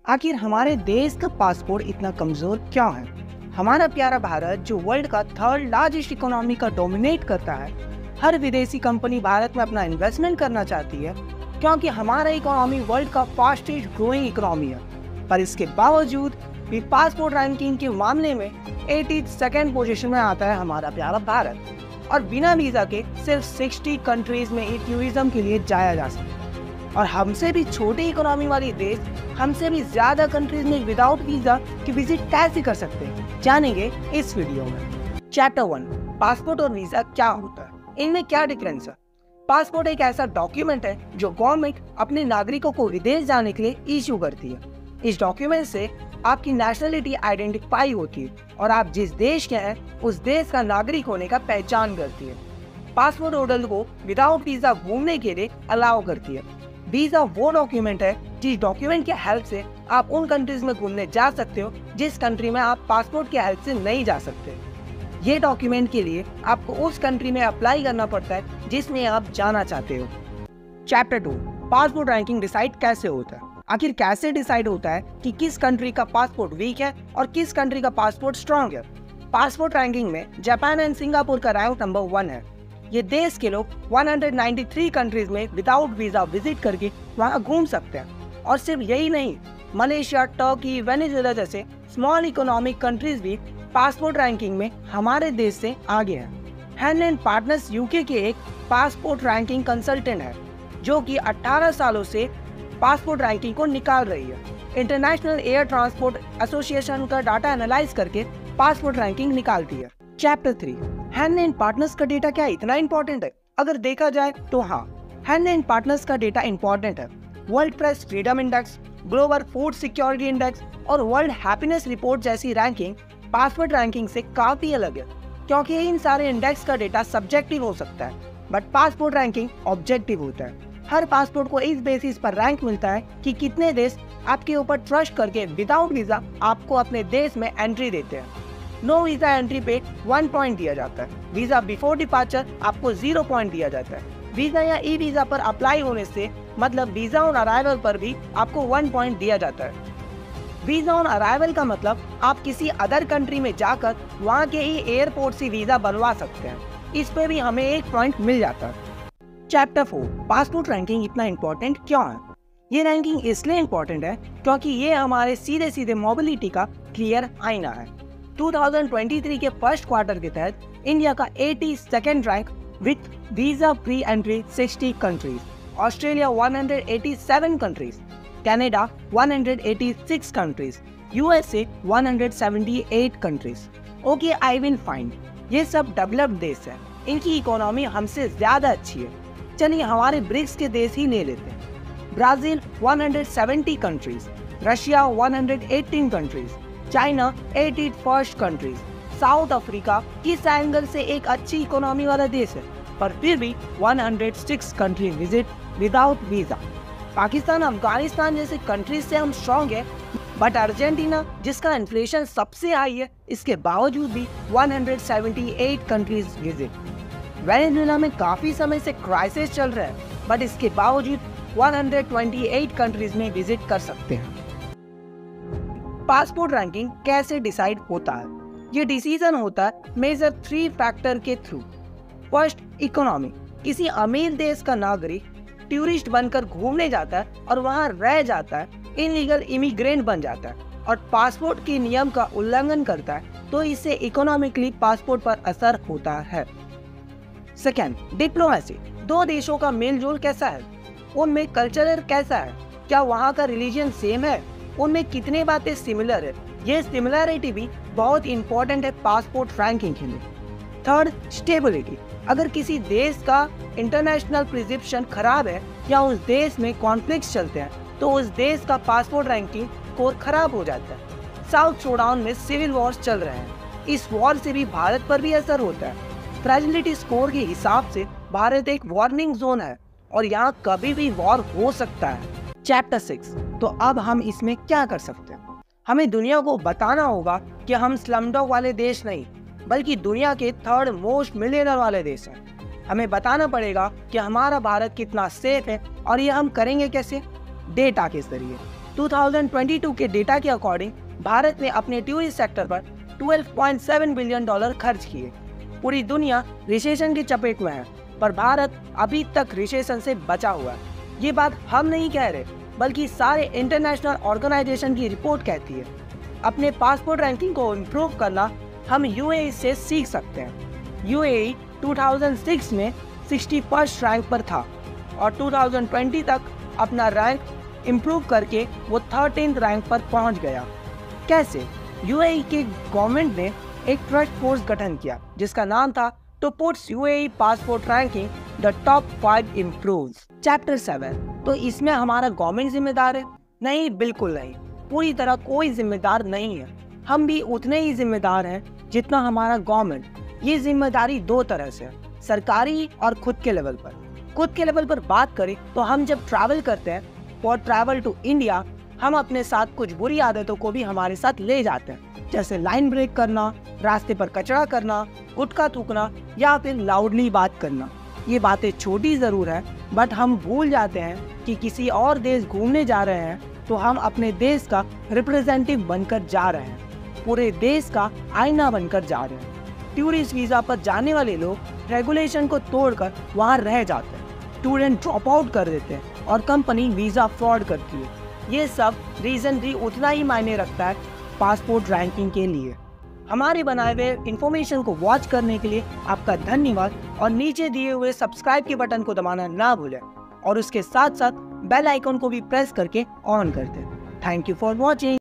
आखिर हमारे देश का पासपोर्ट इतना कमजोर क्यों है? हमारा प्यारा भारत जो वर्ल्ड का थर्ड लार्जेस्ट इकोनॉमी का डोमिनेट करता है, हर विदेशी कंपनी भारत में अपना इन्वेस्टमेंट करना चाहती है क्योंकि हमारा इकोनॉमी वर्ल्ड का फास्टेस्ट ग्रोइंग इकोनॉमी है। पर इसके बावजूद भी पासपोर्ट रैंकिंग के मामले में 82nd पोजीशन में आता है हमारा प्यारा भारत, और बिना वीजा के सिर्फ 60 कंट्रीज में ही टूरिज्म के लिए जाया जा सकता है। और हमसे भी छोटी इकोनॉमी वाली देश हमसे भी ज्यादा कंट्रीज में विदाउट वीजा की विजिट कैसे कर सकते हैं, जानेंगे इस वीडियो में। चैप्टर 1, पासपोर्ट और वीजा क्या होता है, इनमें क्या डिफरेंस है। पासपोर्ट एक ऐसा डॉक्यूमेंट है जो गवर्नमेंट अपने नागरिकों को विदेश जाने के लिए इश्यू करती है। इस डॉक्यूमेंट से आपकी नेशनलिटी आइडेंटिफाई होती है और आप जिस देश के हैं उस देश का नागरिक होने का पहचान करती है। पासपोर्ट होल्डर को विदाउट वीजा घूमने के लिए अलाउ करती है। वीजा वो डॉक्यूमेंट है जिस डॉक्यूमेंट के हेल्प से आप उन कंट्रीज में घूमने जा सकते हो जिस कंट्री में आप पासपोर्ट के हेल्प से नहीं जा सकते। ये डॉक्यूमेंट के लिए आपको उस कंट्री में अप्लाई करना पड़ता है जिसमें आप जाना चाहते हो। चैप्टर 2, पासपोर्ट रैंकिंग डिसाइड कैसे होता है। आखिर कैसे डिसाइड होता है कि किस कंट्री का पासपोर्ट वीक है और किस कंट्री का पासपोर्ट स्ट्रॉन्ग है। पासपोर्ट रैंकिंग में जापान एंड सिंगापुर का रैंक नंबर 1 है। ये देश के लोग 193 कंट्रीज में विदाउट वीजा विजिट करके वहाँ घूम सकते हैं। और सिर्फ यही नहीं, मलेशिया, टर्की, वेनेजुएला जैसे स्मॉल इकोनॉमिक कंट्रीज भी पासपोर्ट रैंकिंग में हमारे देश से आगे हैं। हैंड पार्टनर्स यूके के एक पासपोर्ट रैंकिंग कंसल्टेंट है जो कि 18 सालों से पासपोर्ट रैंकिंग को निकाल रही है। इंटरनेशनल एयर ट्रांसपोर्ट एसोसिएशन का डाटा एनालाइज करके पासपोर्ट रैंकिंग निकालती है। चैप्टर 3, हैंड पार्टनर्स का डेटा क्या इतना इंपॉर्टेंट है? अगर देखा जाए तो हाँ, हैंड पार्टनर्स का डेटा इंपॉर्टेंट है। World press freedom index, global food security index और वर्ल्ड हैप्पीनेस रिपोर्ट जैसी रैंकिंग पासपोर्ट रैंकिंग से काफी अलग है, क्योंकि इन सारे इंडेक्स का डेटा सब्जेक्टिव हो सकता है बट पासपोर्ट रैंकिंग ऑब्जेक्टिव होता है। हर पासपोर्ट को इस बेसिस पर रैंक मिलता है कि कितने देश आपके ऊपर ट्रस्ट करके विदाउट वीजा आपको अपने देश में एंट्री देते हैं। नो वीजा एंट्री पे 1 पॉइंट दिया जाता है। वीजा बिफोर डिपार्चर आपको 0 पॉइंट दिया जाता है। वीजा या ई वीजा पर अप्लाई होने से मतलब वीजा ऑन अराइवल पर भी आपको 1 पॉइंट दिया जाता है। वीजा ऑन अराइवल का मतलब आप किसी अदर कंट्री में जाकर वहाँ के ही एयरपोर्ट से वीजा बनवा सकते हैं। इस पे भी हमें 1 पॉइंट मिल जाता है। चैप्टर 4, पासपोर्ट रैंकिंग इतना इम्पोर्टेंट क्यों है? ये रैंकिंग इसलिए इम्पोर्टेंट है क्योंकि ये हमारे सीधे सीधे मोबिलिटी का क्लियर आईना है। 2023 के फर्स्ट क्वार्टर के तहत इंडिया का 82nd rank with visa free entry 60 countries, Australia 187 countries, Canada 186 countries, USA 178 countries. Okay, I will find ये सब डेवलप्ड देश है, इनकी इकोनॉमी हमसे ज्यादा अच्छी है। चलिए हमारे ब्रिक्स के देश ही ले लेते हैं। Brazil 170 countries, Russia 118 countries, China 81st countries. South Africa किस एंगल से एक अच्छी इकोनॉमी वाला देश है पर फिर भी 106 country visit without visa. Pakistan, Afghanistan जैसे कंट्रीज से हम स्ट्रॉन्ग है बट अर्जेंटीना जिसका इन्फ्लेशन सबसे हाई है इसके बावजूद भी 178 कंट्रीज विजिट। वेनेजुएला में काफी समय से क्राइसिस चल रहा है बट इसके बावजूद 128 कंट्रीज में विजिट कर सकते हैं। पासपोर्ट रैंकिंग कैसे डिसाइड होता है? ये डिसीजन होता है मेजर 3 फैक्टर के थ्रू। First, economy. किसी अमीर देश का नागरिक टूरिस्ट बनकर घूमने जाता है और वहाँ रह जाता है, इलीगल इमिग्रेंट बन जाता है और पासपोर्ट के नियम का उल्लंघन करता है तो इससे इकोनॉमिकली पासपोर्ट पर असर होता है। Second, diplomacy. 2 देशों का मेलजोल कैसा है, उनमें कल्चरल कैसा है, क्या वहाँ का रिलीजन सेम है, उनमें कितने बातें सिमिलर है। ये सिमिलरिटी भी बहुत इंपॉर्टेंट है पासपोर्ट रैंकिंग के लिए। Third, stability. अगर किसी देश का इंटरनेशनल प्रिस्क्रिप्शन खराब है या उस देश में कॉन्फ्लिक्ट चलते हैं तो उस देश का पासपोर्ट रैंकिंग स्कोर खराब हो जाता है। साउथ सूडान में सिविल वॉर्स चल रहे हैं, इस वॉर से भी भारत पर भी असर होता है। फ्रेजिलिटी स्कोर के हिसाब से भारत एक वार्निंग जोन है और यहाँ कभी भी वॉर हो सकता है। चैप्टर 6, तो अब हम इसमें क्या कर सकते हैं? हमें दुनिया को बताना होगा कि हम स्लमडॉग वाले देश नहीं बल्कि दुनिया के 3rd मोस्ट मिलियनर वाले देश हैं। हमें बताना पड़ेगा कि हमारा भारत कितना सेफ है और ये हम करेंगे कैसे? डेटा के जरिए। 2022 के डेटा के अकॉर्डिंग भारत ने अपने टूरिस्ट सेक्टर पर $12.7 बिलियन खर्च किए। पूरी दुनिया रिसेशन की चपेट में है, पर भारत अभी तक रिसेशन से बचा हुआ है। ये बात हम नहीं कह रहे, बल्कि सारे इंटरनेशनल ऑर्गेनाइजेशन की रिपोर्ट कहती है। अपने पासपोर्ट रैंकिंग को इम्प्रूव करना हम यूएई से सीख सकते हैं। यूएई 2006 में 61st रैंक पर था और 2020 तक अपना रैंक इम्प्रूव करके वो 13th रैंक पर पहुंच गया। कैसे? यूएई के गवर्नमेंट ने एक ट्रस्ट फोर्स गठन किया जिसका नाम था to put UAE passport ranking the top 5 improves. Chapter 7। तो इसमें हमारा गवर्नमेंट जिम्मेदार है? नहीं, बिल्कुल नहीं। पूरी तरह कोई जिम्मेदार नहीं है। हम भी उतने ही जिम्मेदार हैं जितना हमारा गवर्नमेंट। ये जिम्मेदारी दो तरह से है, सरकारी और खुद के लेवल पर। खुद के लेवल पर बात करें तो हम जब ट्रैवल करते हैं फॉर ट्रैवल टू इंडिया, हम अपने साथ कुछ बुरी आदतों को भी हमारे साथ ले जाते हैं, जैसे लाइन ब्रेक करना, रास्ते पर कचरा करना, गुटखा थूकना या फिर लाउडली बात करना। ये बातें छोटी ज़रूर है, बट हम भूल जाते हैं कि किसी और देश घूमने जा रहे हैं तो हम अपने देश का रिप्रेजेंटेटिव बनकर जा रहे हैं, पूरे देश का आईना बनकर जा रहे हैं। टूरिस्ट वीज़ा पर जाने वाले लोग रेगुलेशन को तोड़कर वहाँ रह जाते हैं, स्टूडेंट ड्रॉप आउट कर देते हैं और कंपनी वीज़ा फ्रॉड करती है। ये सब रीज़न भी उतना ही मायने रखता है पासपोर्ट रैंकिंग के लिए। हमारे बनाए हुए इन्फॉर्मेशन को वॉच करने के लिए आपका धन्यवाद और नीचे दिए हुए सब्सक्राइब के बटन को दबाना ना भूलें और उसके साथ साथ बेल आइकन को भी प्रेस करके ऑन कर दें। Thank you for watching.